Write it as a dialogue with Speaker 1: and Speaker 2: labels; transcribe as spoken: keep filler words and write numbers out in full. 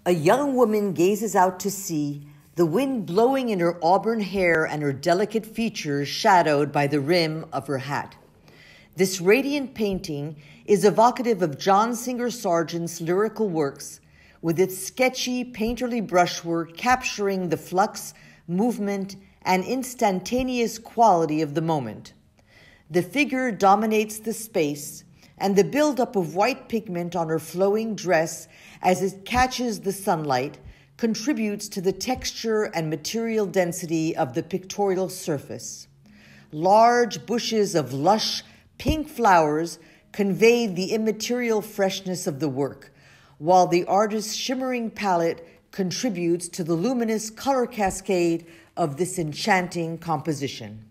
Speaker 1: A young woman gazes out to sea, the wind blowing in her auburn hair and her delicate features shadowed by the rim of her hat. This radiant painting is evocative of John Singer Sargent's lyrical works, with its sketchy, painterly brushwork capturing the flux, movement, and instantaneous quality of the moment. The figure dominates the space, and the buildup of white pigment on her flowing dress as it catches the sunlight contributes to the texture and material density of the pictorial surface. Large bushes of lush pink flowers convey the immaterial freshness of the work, while the artist's shimmering palette contributes to the luminous color cascade of this enchanting composition.